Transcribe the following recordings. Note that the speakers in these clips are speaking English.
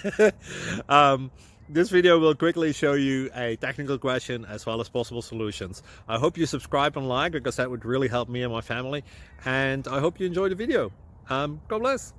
This video will quickly show you a technical question as well as possible solutions. I hope you subscribe and like, because that would really help me and my family. And I hope you enjoy the video. God bless.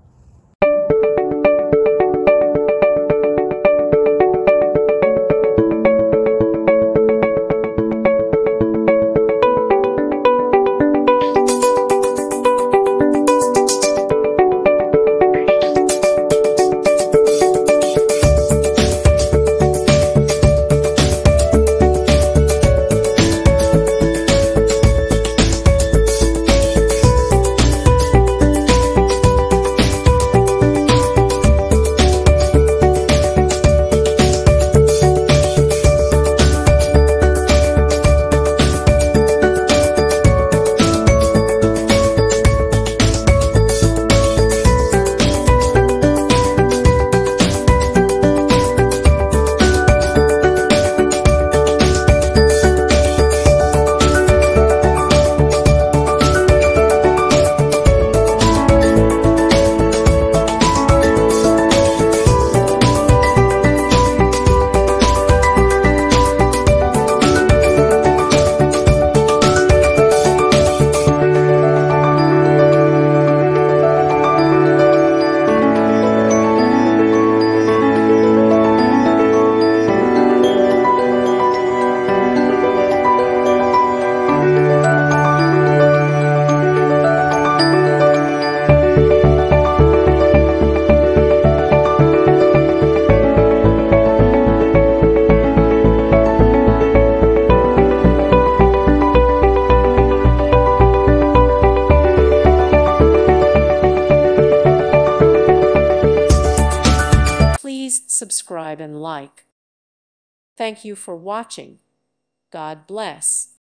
Please subscribe and like. Thank you for watching. God bless.